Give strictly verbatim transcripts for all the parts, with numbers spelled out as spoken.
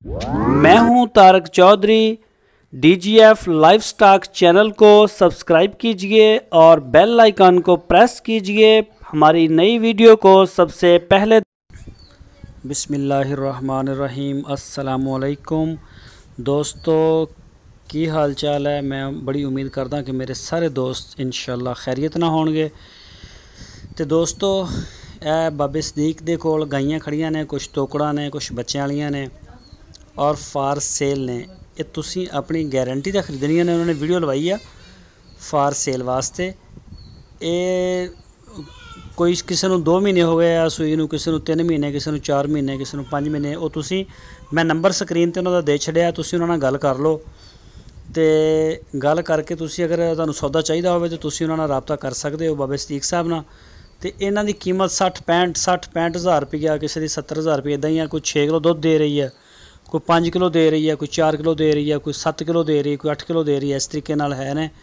मैं हूं Tarak Chaudhary. DGF livestock channel को सब्सक्राइब कीजिए और बेल आइकन को प्रेस कीजिए हमारी नई वीडियो को सबसे पहले। बिस्मिल्लाहिर्रहमानिर्रहीम। अस्सलामुअलैकुम दोस्तों, की हाल चाल है। मैं बड़ी उम्मीद करदा कि मेरे सारे दोस्त इंशाअल्लाह खैरियत ना होणगे। तो दोस्तों, ए बाबे सदीक दे कोल गाइयां खड़ियां ने, कुछ टोकड़ा ने, कुछ बच्चों वालियां ने और फार सेल ने। ये तुसी अपनी गारंटी दा खरीदनियां ने। उन्होंने वीडियो लवाई है फार सेल वास्ते। ये कोई किसी को दो महीने हो गए आ सूई नूं, किसी को तीन महीने, किसी को चार महीने, किसी को पाँच महीने। वो तुसी मैं नंबर स्क्रीन ते उन्होंने दे छड़िया, तुसी उन्होंने गल कर लो। तो गल करके तुसी अगर तुहानूं सौदा चाहिए हो तो तुसी उन्होंने राबता कर सकते हो बाबे सदीक साहब नाल। तो इन्हां दी कीमत सठ पैंठ सठ पैंठ हज़ार रुपया, किसी की सत्तर हज़ार रुपये इदा ही है। कोई छे किलो दुध दे रही है, कोई पाँच किलो दे रही है, कोई चार किलो दे रही है, कोई सत्त किलो दे रही है, कोई अठ किलो दे रही है। इस तरीके नाल है ने।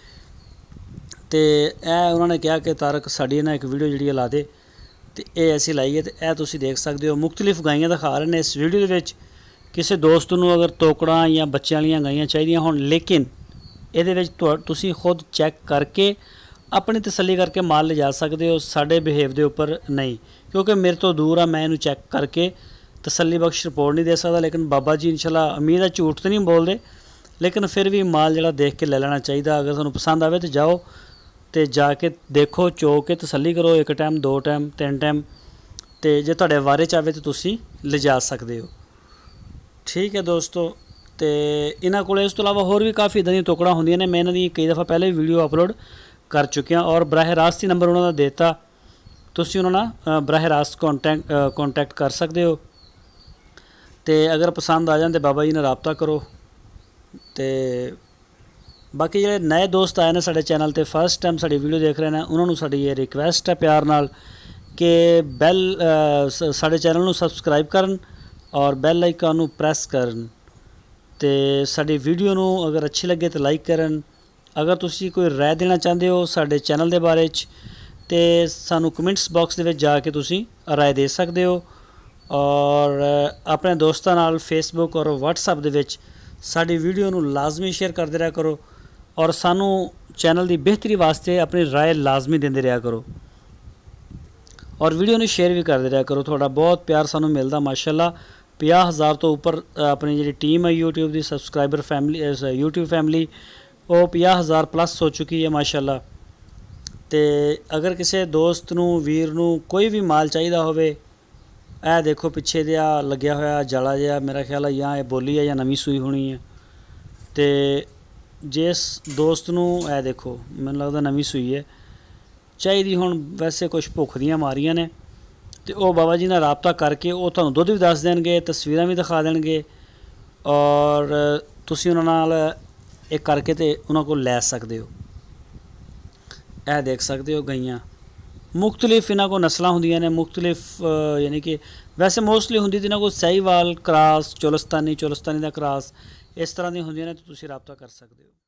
तो यह उन्होंने कहा कि तारक साड़ी ना एक वीडियो जी ला दे। तो ये असी लाई है। तो यह तुसी देख सकते हो मुख्तलिफ गाइयां दिखा रहे हैं इस वीडियो के विच। किसी दोस्त नूं अगर टोकड़ा या बच्चों वाली गाइयां चाहिए होण, लेकिन ये तुसी खुद चैक करके अपनी तसली करके माल ले जा सकते हो। साडे बिहेव के उपर नहीं, क्योंकि मेरे तो दूर आ, मैं इनू चैक करके तसली बख्श रिपोर्ट नहीं दे सकता। लेकिन बाबा जी इंशाल्लाह उम्मीद है झूठ तो नहीं बोलते, लेकिन फिर भी माल जरा देख के ले लेना चाहिए। अगर तुहानूं पसंद आवे तो जाओ, तो जाके देखो, चो के तसली करो, एक टाइम, दो टाइम, तीन टाइम। तो जे तुहाडे वारे च आवे तो तुसी ले जा सकते हो। ठीक है दोस्तों। तो इन्हां कोल इस तो इलावा होर भी काफ़ी इदां दी टोकड़ा होंदियां ने। मैं इन्हां दी कई दफ़ा पहले भी वीडियो अपलोड कर चुकिया और बराह रास्त ही नंबर उन्होंने देता, तुसी उन्होंने बराह रास्त कॉन्टैक्ट कॉन्टैक्ट कर सकते हो। तो अगर पसंद आ जाए तो बाबा जी ने राबता करो। तो बाकी जो नए दोस्त आए हैं साढ़े चैनल पर फर्स्ट टाइम साड़ी वीडियो देख रहे हैं, उन्होंने साड़ी ये रिक्वेस्ट है प्यार नाल कि बैल साढ़े चैनल को सबसक्राइब करन और बैल आइकन नूं प्रेस करन। तो साड़ी वीडियो नूं अगर अच्छी लगे तो लाइक करन। अगर तुसी कोई राय देना चाहते हो साढ़े चैनल के बारे च, तो सानू कमेंट्स बॉक्स दे विच जाके तुसी राय दे सकते हो। और अपने दोस्तों नाल फेसबुक और व्हाट्सएप दे विच साडी वीडियो नूं लाजमी शेयर करते रहा करो और सानू चैनल की बेहतरी वास्ते अपनी राय लाजमी देंदे रहा करो और वीडियो नूं शेयर भी करते रहा करो। थोड़ा बहुत प्यार सानू मिलता माशाअल्लाह। पचास हज़ार तो उपर अपनी जी टीम है यूट्यूब की सबसक्राइबर फैमिली, यूट्यूब फैमिली वो पचास हज़ार प्लस हो चुकी है माशाअल्लाह। तो अगर किसी दोस्त नूं वीर नूं कोई भी माल चाहिए होवे, ए देखो पिछे दिया लग्या होया जाला जिहा, मेरा ख्याल है या ये बोली है या नवीं सूई होनी है। तो जिस दोस्त नूं ए देखो मैनूं लगदा नवीं सूई है चाहिए हुण, वैसे कुछ भुख दियां मारियां ने, तो वह बाबा जी नाल राबता करके वो तुहानूं दुध भी दस देणगे, तस्वीरां भी दिखा देणगे और तुसीं उन्हां नाल एक करके तो उन्होंने को लै सकते हो। यह देख सकते हो गाइयां मुख्तलिफ इन्हों को नस्लां होंदियां ने, मुख्तलिफ यानी कि वैसे मोस्टली होंदी इन्हों को सहीवाल क्रॉस, चोलस्तानी चोलस्तानी का क्रॉस, इस तरह दी होंदियां ने। तो तुसीं राबता कर सकते हो।